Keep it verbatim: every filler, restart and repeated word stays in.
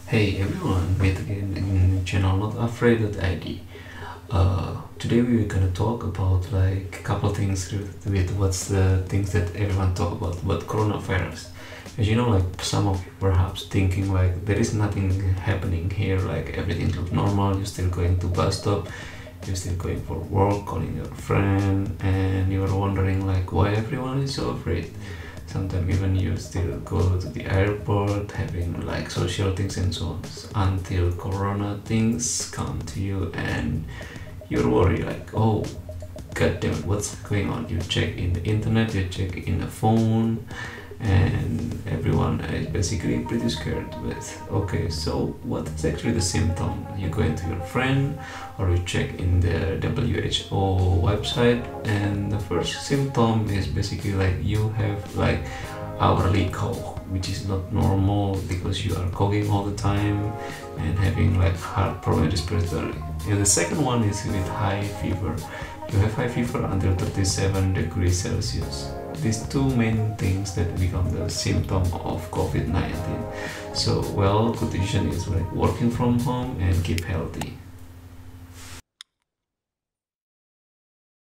Hey everyone, meet again in channel Not Afraid of I D. Uh, today we are gonna talk about like a couple of things related with what's the things that everyone talk about about coronavirus. As you know, like some of you perhaps thinking like there is nothing happening here, like everything looks normal, you're still going to bus stop, you're still going for work, calling your friend, and you're wondering like why everyone is so afraid. Sometimes even you still go to the airport having like social things and so on until corona things come to you and you're worried like, oh god damn it, what's going on. You check in the internet, you check in the phone, and everyone is basically pretty scared with, okay, so what is actually the symptom? You go into your friend or you check in the W H O website, and the first symptom is basically like you have like hourly cough, which is not normal because you are coughing all the time and having like heart problem respiratory. And the second one is with high fever. You have high fever until thirty-seven degrees Celsius. These two main things that become the symptom of COVID nineteen. So, well, good decision is like working from home and keep healthy.